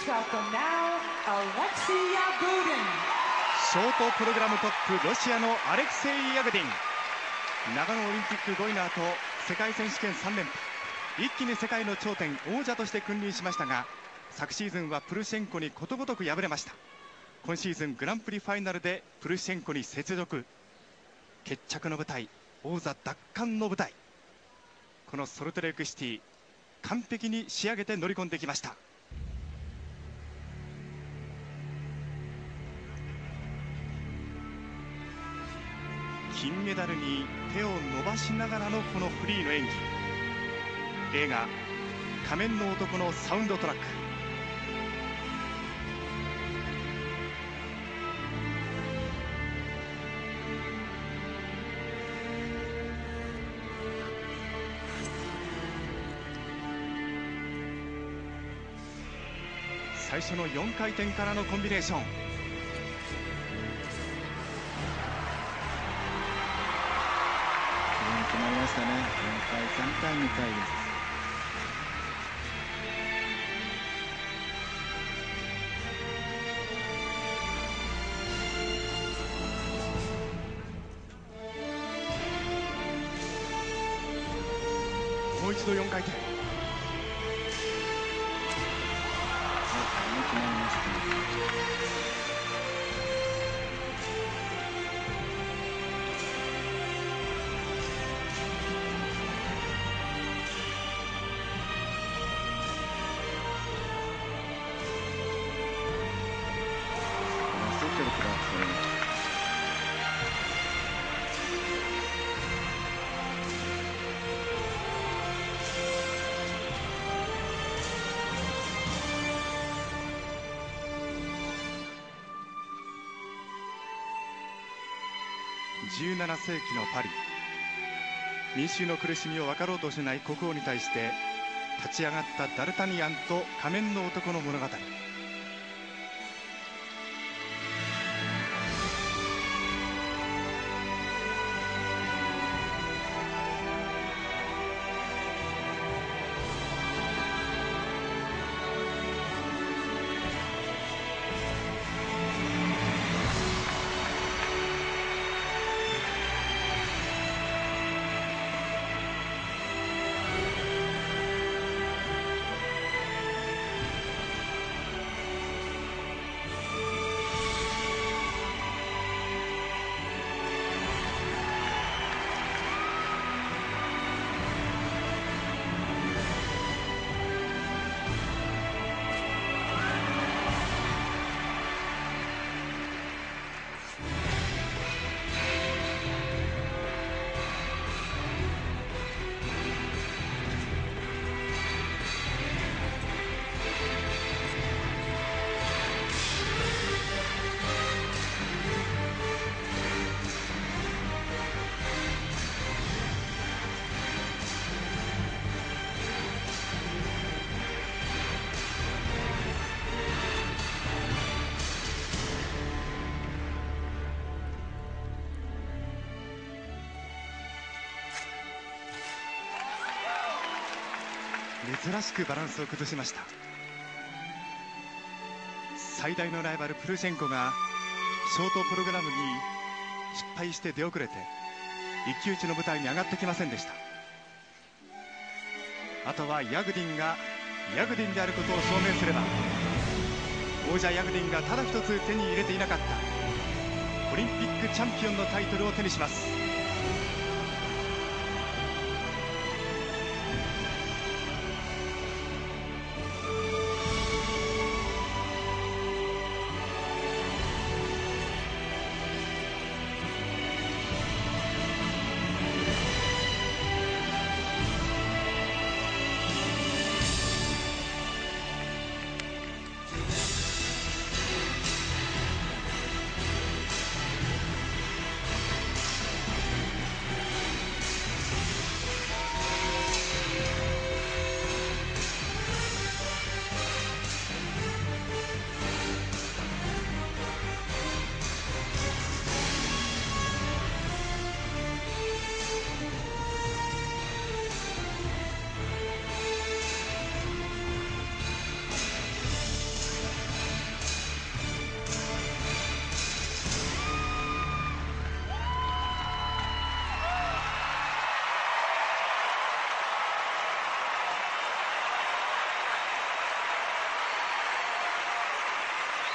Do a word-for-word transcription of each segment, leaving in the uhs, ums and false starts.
welcome now Alexei Yagudin. ショートプログラムトップロシアのアレクセイ・ヤグディン、長野オリンピックごいの後世界選手権さん連覇、一気に世界の頂点王者として君臨しましたが、昨シーズンはプルシェンコにことごとく敗れました。今シーズングランプリファイナルでプルシェンコに雪辱、決着の舞台、王座奪還の舞台、このソルトレークシティ完璧に仕上げて乗り込んできました。金メダルに手を伸ばしながらのこのフリーの演技、映画「仮面の男」のサウンドトラック。最初のよんかい転からのコンビネーション、 決まりましたね。よんかいさんかいみたいです。 もう一度よんかい転。 決まりましたね。 じゅうななせいきのパリ、民衆の苦しみを分かろうとしない国王に対して立ち上がったダルタニアンと仮面の男の物語。珍しくバランスを崩しました。最大のライバルプルシェンコがショートプログラムに失敗して出遅れて一騎打ちの舞台に上がってきませんでした。あとはヤグディンがヤグディンであることを証明すれば、王者ヤグディンがただ一つ手に入れていなかったオリンピックチャンピオンのタイトルを手にします。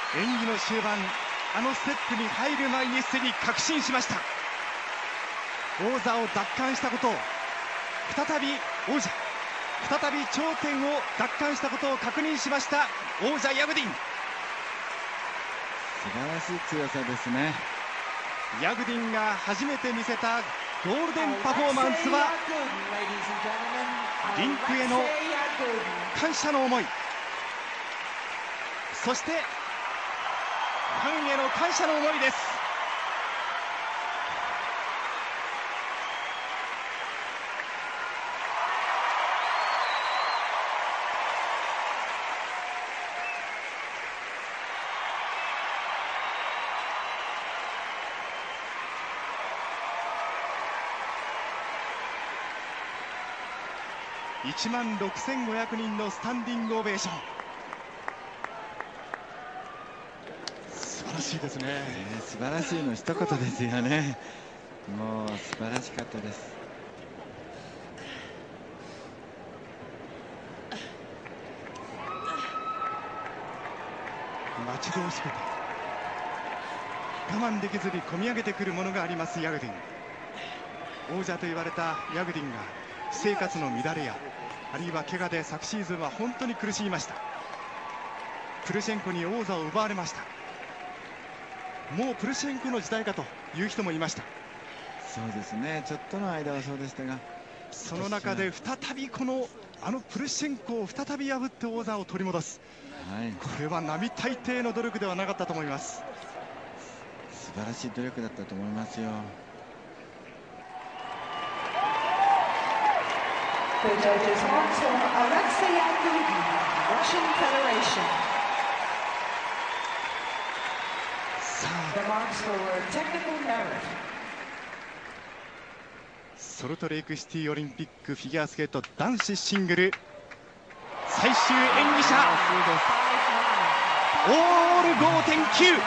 演技の終盤、あのステップに入る前にすでに確信しました。王座を奪還したことを、再び王者、再び頂点を奪還したことを確認しました王者ヤグディン。 素晴らしい強さですね。 ヤグディンが初めて見せたゴールデンパフォーマンスは、リンクへの感謝の思い、そしてファンへの感謝の思いです。いちまんろくせんごひゃくにんのスタンディングオベーション、素晴らしいですね、 えー、素晴らしいの一言ですよね。もう素晴らしかったです。 待ち遠しくて我慢できずに込み上げてくるものがありますヤグディン。王者と言われたヤグディンが私生活の乱れや、あるいは怪我で昨シーズンは本当に苦しみました。プルシェンコに王座を奪われました。もうプルシェンコの時代かという人もいました。 そうですね、ちょっとの間はそうでしたが、 その中で再びこのあのプルシェンコを再び破って王座を取り戻す、はい、これは並大抵の努力ではなかったと思います。 素晴らしい努力だったと思いますよ。 The judges marks for Alexei Yagudin, Russian Federation. さあ、 The marks for technical merit. ソルトレイクシティオリンピックフィギュアスケート男子シングル最終演技者、オール ごてんきゅう、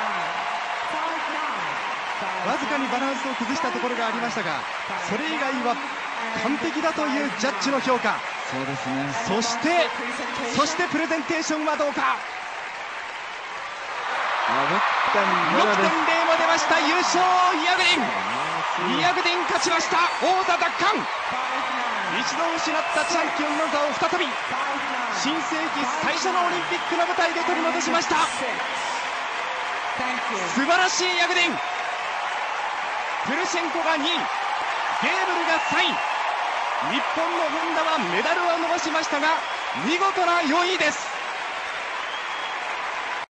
わずかにバランスを崩したところがありましたが、それ以外は完璧だというジャッジの評価。 そうですね。 そしてそしてプレゼンテーションはどうか。ろくてんゼロ も出ました。優勝ヤグディン、ヤグディン勝ちました。王座奪還、一度失ったチャンピオンの座を再び新世紀最初のオリンピックの舞台で取り戻しました。素晴らしいヤグディン。プルシェンコがにい、ゲーブルがさんい、日本の本田はメダルを逃しましたが見事なよんいです。